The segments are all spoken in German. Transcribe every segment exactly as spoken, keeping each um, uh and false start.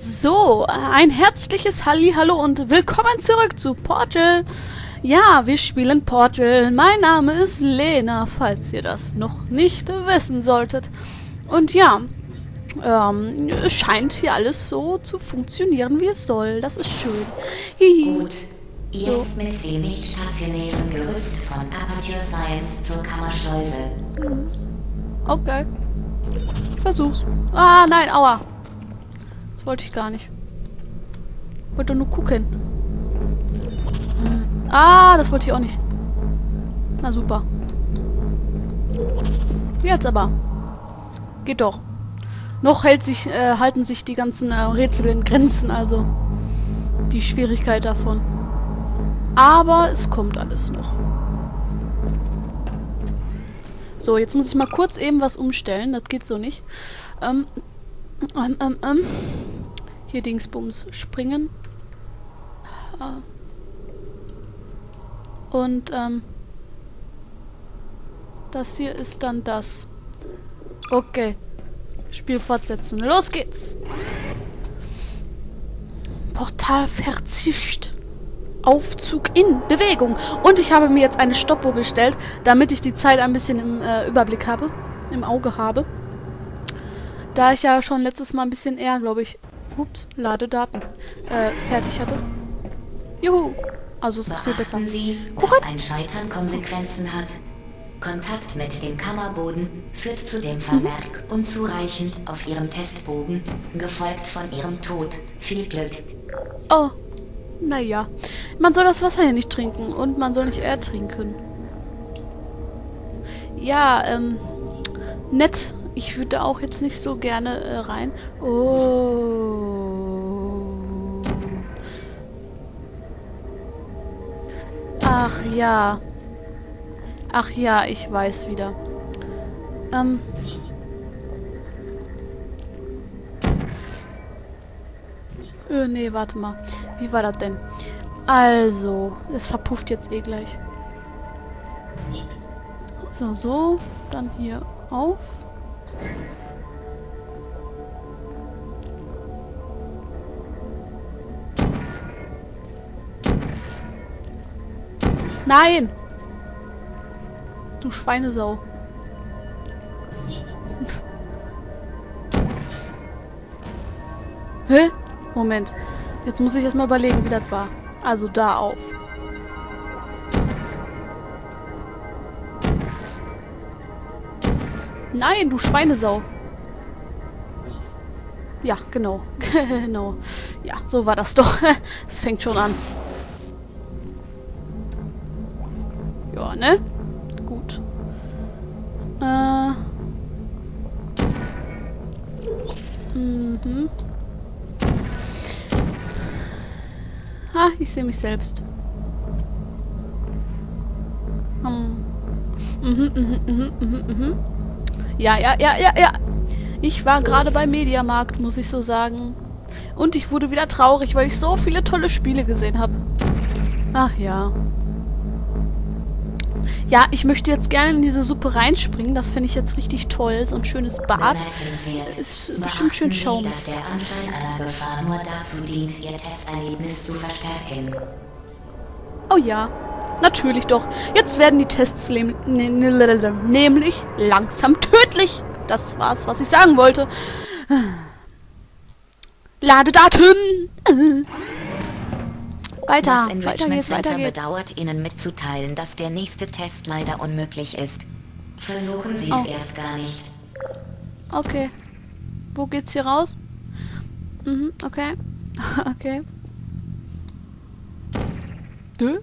So, ein herzliches Hallihallo und willkommen zurück zu Portal. Ja, wir spielen Portal. Mein Name ist Lena, falls ihr das noch nicht wissen solltet. Und ja, ähm, es scheint hier alles so zu funktionieren, wie es soll. Das ist schön. Hihi. Gut, jetzt so. Mit dem nicht stationären Gerüst von Aperture Science zur Kammerschleuse. Okay. Ich versuch's. Ah, nein, aua. Das wollte ich gar nicht. Ich wollte nur gucken. Ah, das wollte ich auch nicht. Na super. Jetzt aber. Geht doch. Noch hält sich, äh, halten sich die ganzen äh, Rätsel in Grenzen, also die Schwierigkeit davon. Aber es kommt alles noch. So, jetzt muss ich mal kurz eben was umstellen. Das geht so nicht. Ähm, ähm, ähm, ähm. Hier Dingsbums springen. Und, ähm. das hier ist dann das. Okay. Spiel fortsetzen. Los geht's! Portal Verzicht. Aufzug in Bewegung. Und ich habe mir jetzt eine Stoppuhr gestellt, damit ich die Zeit ein bisschen im äh, Überblick habe. Im Auge habe. Da ich ja schon letztes Mal ein bisschen eher, glaube ich, ups, Ladedaten, äh, fertig hatte. Juhu! Also es ist viel besser. Beachten Sie, dass ein Scheitern Konsequenzen hat. Kontakt mit dem Kammerboden führt zu dem Vermerk mhm. unzureichend auf Ihrem Testbogen, gefolgt von Ihrem Tod. Viel Glück. Oh, naja. Man soll das Wasser hier nicht trinken und man soll nicht ertrinken. Ja, ähm, nett. Ich würde auch jetzt nicht so gerne äh, rein. Oh. Ach ja. Ach ja, ich weiß wieder. Ähm. Äh, nee, warte mal. Wie war das denn? Also, es verpufft jetzt eh gleich. So, so. Dann hier auf. Nein! Du Schweinesau. Hä? Moment. Jetzt muss ich erstmal überlegen, wie das war. Also da auf. Nein, du Schweinesau. Ja, genau. Genau. Ja, so war das doch. Es fängt schon an. Ja, ne? Gut. Äh. Mhm. Ah, ich sehe mich selbst. Hm. Mhm, mhm, mhm, mhm, mhm. Ja, ja, ja, ja, ja. Ich war gerade beim Mediamarkt, muss ich so sagen. Und ich wurde wieder traurig, weil ich so viele tolle Spiele gesehen habe. Ach ja. Ja, ich möchte jetzt gerne in diese Suppe reinspringen. Das finde ich jetzt richtig toll. So ein schönes Bad. Das ist bestimmt schön Schaum. Dass der Anschein einer Gefahr nur dazu dient, Ihr Testerlebnis zu verstärken. Oh ja, natürlich doch. Jetzt werden die Tests ne ne nämlich langsam tödlich. Das war's, was ich sagen wollte. Ladedaten! Weiter, das weiter geht's, weiter Center geht's. bedauert, Ihnen mitzuteilen, dass der nächste Test leider unmöglich ist. Versuchen Sie es Oh. erst gar nicht. Okay. Wo geht's hier raus? Mhm, okay. Okay. Dö?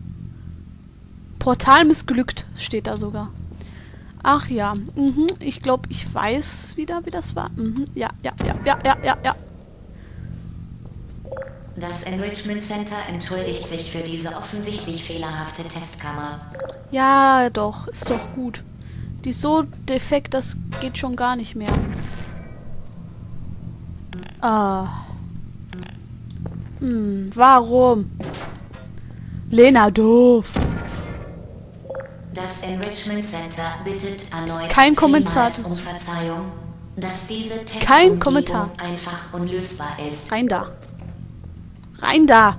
Portal missglückt, steht da sogar. Ach ja. Mhm, ich glaube, ich weiß wieder, wie das war. Mhm, ja, ja, ja, ja, ja, ja, ja. Das Enrichment Center entschuldigt sich für diese offensichtlich fehlerhafte Testkammer. Ja, doch. Ist doch gut. Die ist so defekt, das geht schon gar nicht mehr. Ah. Hm, warum? Lena, doof. Das Enrichment Center bittet erneut Kein Kommentar. um Verzeihung. dass diese Kein Testumgebung Kommentar. einfach unlösbar ist. Rein da. Rein da.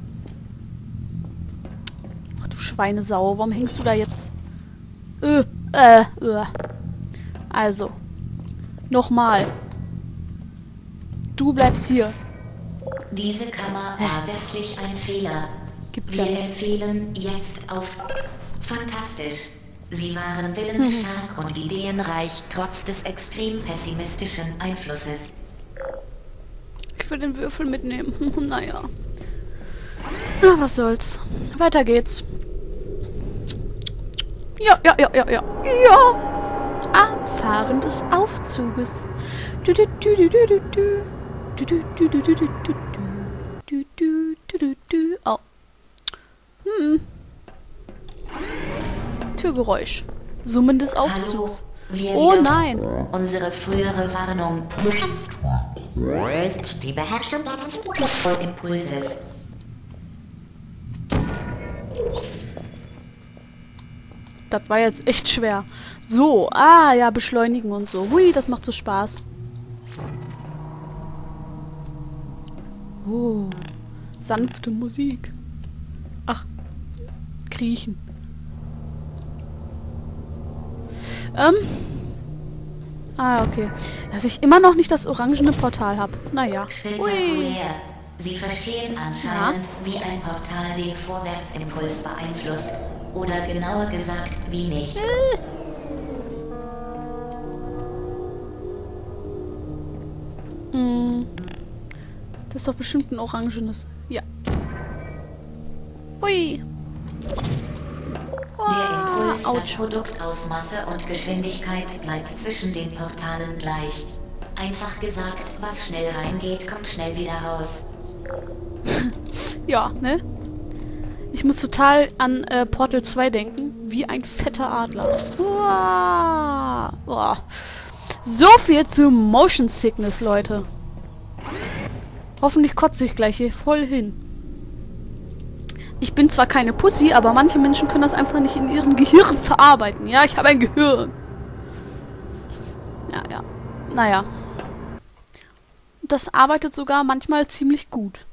Ach du Schweinesau, warum hängst du da jetzt? Äh, äh, äh. Also. Nochmal. Du bleibst hier. Diese Kammer war wirklich ein Fehler. Gibt's Wir ja nicht. empfehlen jetzt auf... Fantastisch. Sie waren willensstark und ideenreich, trotz des extrem pessimistischen Einflusses. Ich will den Würfel mitnehmen. Naja. Na, was soll's. Weiter geht's. Ja, ja, ja, ja, ja. Ja. Anfahren des Aufzuges. Du, du, du, du, du, du, du. Du, du, du, du, du, du, du. Du, du, du, du, du. Oh. Hm. Türgeräusch. Summen des Aufzugs. Hallo, wir Oh wieder- nein. Unsere frühere Warnung. Die Beherrschung des Impulses. Das war jetzt echt schwer. So, ah ja, beschleunigen und so. Hui, das macht so Spaß. Oh, sanfte Musik. Ach, kriechen. Ähm. Ah, okay. Dass ich immer noch nicht das orangene Portal habe. Naja. Ui. Spektakulär. Sie verstehen anscheinend, wie ein Portal den Vorwärtsimpuls beeinflusst. Oder genauer gesagt, wie nicht. Hm. Das ist doch bestimmt ein orangenes. Ja. Hui. Der Impuls, das Autsch. Produkt aus Masse und Geschwindigkeit bleibt zwischen den Portalen gleich. Einfach gesagt, was schnell reingeht, kommt schnell wieder raus. Ja, ne? Ich muss total an äh, Portal zwei denken. Wie ein fetter Adler. Uah. Uah. So viel zu Motion Sickness, Leute. Hoffentlich kotze ich gleich hier voll hin. Ich bin zwar keine Pussy, aber manche Menschen können das einfach nicht in ihrem Gehirn verarbeiten. Ja, ich habe ein Gehirn. Ja, ja. Naja. Das arbeitet sogar manchmal ziemlich gut.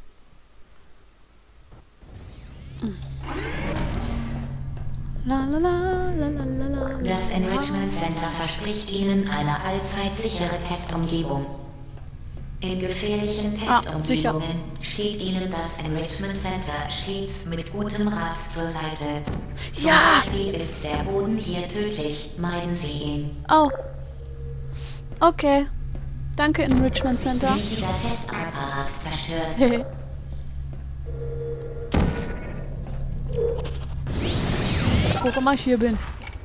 La, la, la, la, la, la, la. Das Enrichment Center verspricht Ihnen eine allzeit sichere Testumgebung. In gefährlichen Ah, sicher. Testumgebungen steht Ihnen das Enrichment Center stets mit gutem Rat zur Seite. Zum Ja. Beispiel ist der Boden hier tödlich, meiden Sie ihn. Oh. Okay. Danke, Enrichment Center. Wichtiger Testapparat zerstört. Hehe. Wo auch immer ich hier bin.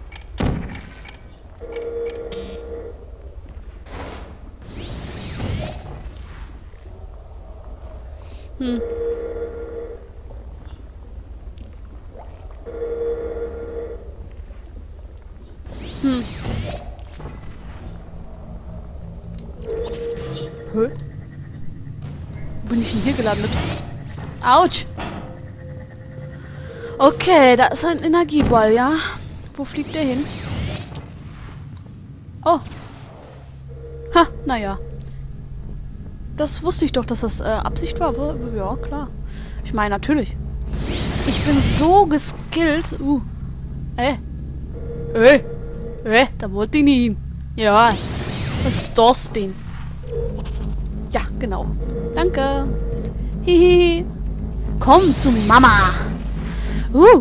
Hm. Hm. Hä? Wo bin ich denn hier gelandet? Autsch! Okay, da ist ein Energieball, ja? Wo fliegt der hin? Oh. Ha, naja. Das wusste ich doch, dass das äh, Absicht war. Ja, klar. Ich meine, natürlich. Ich bin so geskillt. Uh. Ey. Ey. Ey, da wollte ich nie hin. Ja. Was ist das denn? Ja, genau. Danke. Hihi. Komm zu Mama. Uh.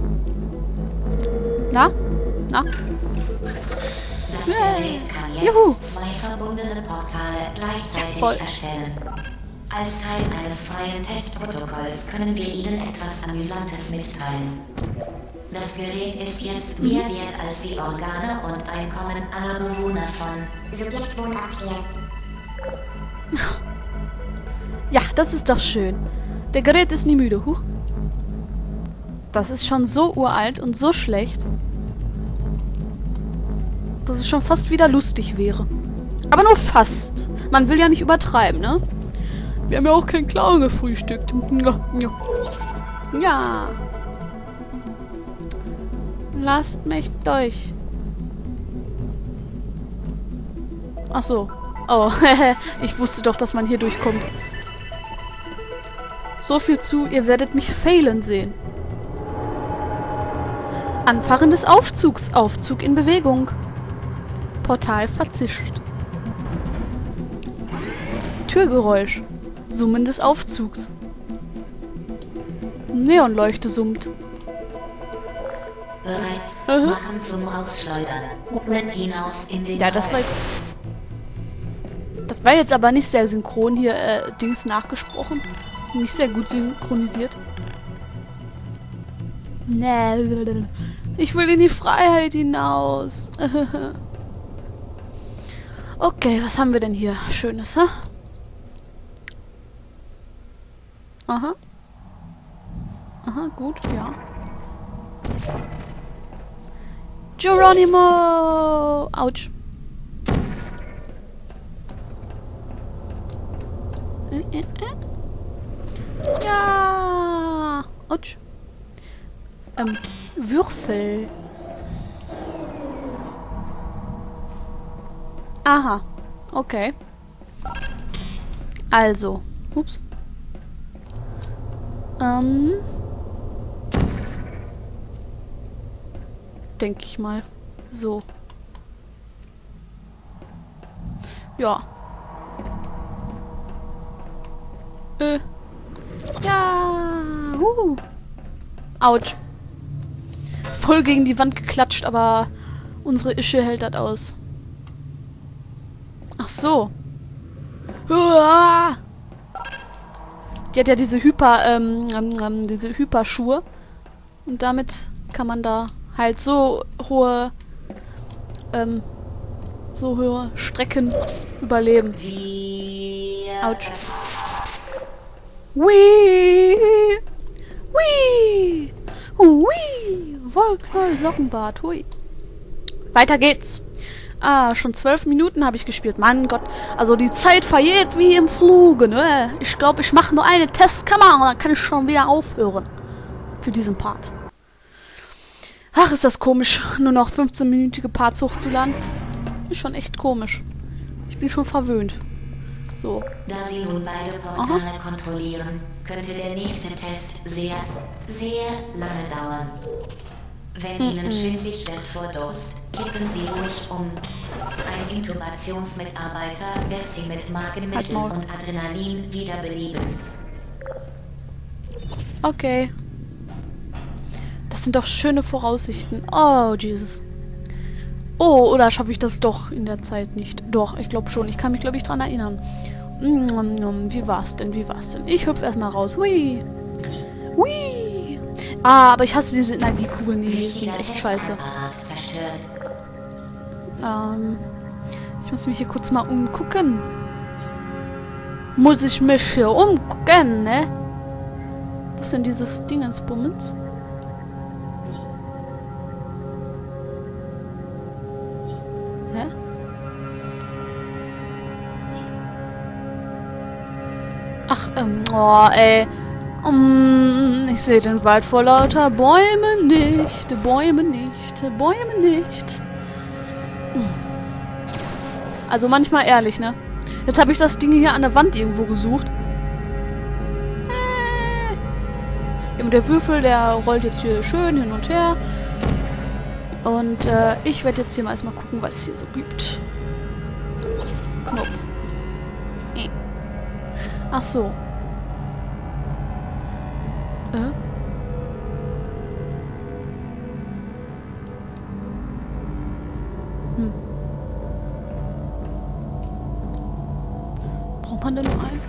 Na? Na? Das Gerät kann jetzt Juhu. zwei verbundene Portale gleichzeitig Voll. erstellen. Als Teil eines freien Testprotokolls können wir Ihnen etwas Amüsantes mitteilen. Das Gerät ist jetzt mehr wert als die Organe und Einkommen aller Bewohner von Subjekt Wohnort hier. Ja, das ist doch schön. Der Gerät ist nie müde. Huch. Das ist schon so uralt und so schlecht, dass es schon fast wieder lustig wäre. Aber nur fast. Man will ja nicht übertreiben, ne? Wir haben ja auch keinen Clown gefrühstückt. Ja. Lasst mich durch. Ach so. Oh, ich wusste doch, dass man hier durchkommt. So viel zu, ihr werdet mich failen sehen. Anfahren des Aufzugs. Aufzug in Bewegung. Portal verzischt. Türgeräusch. Summen des Aufzugs. Neonleuchte summt. Bereit Mhm. machen zum Rausschleudern. Hinaus in den Ja, das war jetzt... Das war jetzt aber nicht sehr synchron hier, äh, Dings nachgesprochen. Nicht sehr gut synchronisiert. Nee, ich will in die Freiheit hinaus. Okay, was haben wir denn hier Schönes, ha? Aha. Aha, gut, ja. Geronimo! Autsch. Äh, äh, äh. Ja! Autsch. Ähm, Würfel. Aha. Okay. Also. Ups. Ähm. Denke ich mal. So. Ja. Äh. Ja. Uh. Autsch. Voll gegen die Wand geklatscht, aber unsere Ische hält das aus. Ach so. Uah. Die hat ja diese Hyper, ähm, ähm, diese Hyperschuhe. Und damit kann man da halt so hohe, ähm, so hohe Strecken überleben. Wir Autsch. Wii! Wii! Wii! Wollknoll, Sockenbart, hui. Weiter geht's. Ah, schon zwölf Minuten habe ich gespielt. Mein Gott, also die Zeit vergeht wie im Fluge, ne? Ich glaube, ich mache nur eine Testkammer und dann kann ich schon wieder aufhören. Für diesen Part. Ach, ist das komisch, nur noch fünfzehn-minütige Parts hochzuladen. Ist schon echt komisch. Ich bin schon verwöhnt. So. Da Sie nun beide Portale Aha. kontrollieren, könnte der nächste Test sehr, sehr lange dauern. Wenn mm -mm. Ihnen schwindlig wird vor Durst, kippen Sie ruhig um. Ein Intubationsmitarbeiter wird Sie mit Magenmitteln und Adrenalin wiederbeleben. Okay. Das sind doch schöne Voraussichten. Oh, Jesus. Oh, oder schaffe ich das doch in der Zeit nicht? Doch, ich glaube schon. Ich kann mich, glaube ich, dran erinnern. Wie war's denn? Wie war's denn? Ich hüpfe erstmal raus. Hui. Hui. Ah, aber ich hasse diese Energiekugeln. Die sind echt scheiße. Ähm, ich muss mich hier kurz mal umgucken. Muss ich mich hier umgucken, ne? Was ist denn dieses Dingensbummens? Hä? Ach, ähm, oh, ey. Um, ich sehe den Wald vor lauter Bäumen nicht. Bäume nicht. Bäume nicht. Also manchmal ehrlich, ne? Jetzt habe ich das Ding hier an der Wand irgendwo gesucht. Ja, und der Würfel, der rollt jetzt hier schön hin und her. Und äh, ich werde jetzt hier mal erstmal gucken, was es hier so gibt. Knopf. Äh. Ach so. Äh? Hm. Braucht man denn nur einen?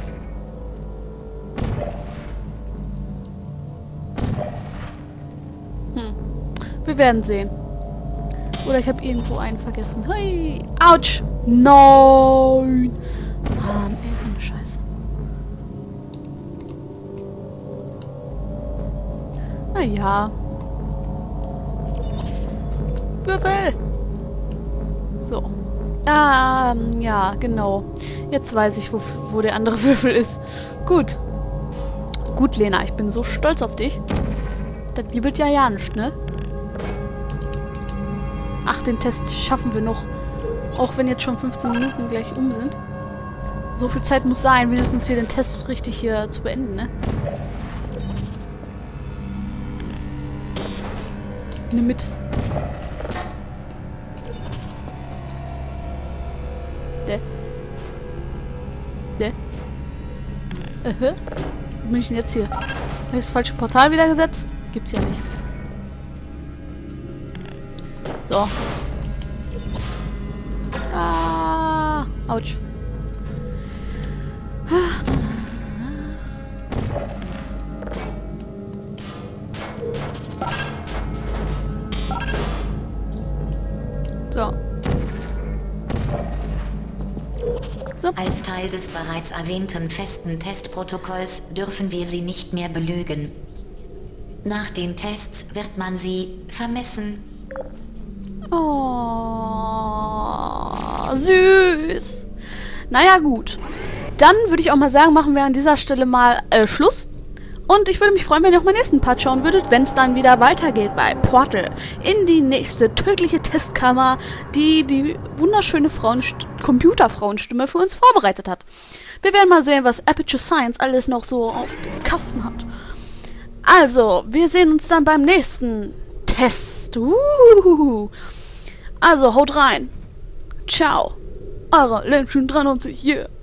Hm. Wir werden sehen. Oder ich habe irgendwo einen vergessen. Hey! Autsch! Nein! Mann, ey, so eine Scheiße. Naja. Würfel! So. Ah, ja, genau. Jetzt weiß ich, wo, wo der andere Würfel ist. Gut. Gut, Lena, ich bin so stolz auf dich. Das liebet ja ja nicht, ne? Ach, den Test schaffen wir noch. Auch wenn jetzt schon fünfzehn Minuten gleich um sind. So viel Zeit muss sein, wenigstens hier den Test richtig hier zu beenden, ne? Nimm mit. Der. Der. Äh, wo bin ich denn jetzt hier? Habe ich das falsche Portal wieder gesetzt? Gibt's ja nicht. So. Ah. Autsch. So. So. Als Teil des bereits erwähnten festen Testprotokolls dürfen wir sie nicht mehr belügen. Nach den Tests wird man sie vermessen. Oh, süß. Naja, gut. Dann würde ich auch mal sagen, machen wir an dieser Stelle mal äh, Schluss. Und ich würde mich freuen, wenn ihr auch meinen nächsten Part schauen würdet, wenn es dann wieder weitergeht bei Portal in die nächste tödliche Testkammer, die die wunderschöne Frauenst- Computerfrauenstimme für uns vorbereitet hat. Wir werden mal sehen, was Aperture Science alles noch so auf dem Kasten hat. Also, wir sehen uns dann beim nächsten Test. Uh. Also, haut rein. Ciao. Eure Legend dreiundneunzig hier.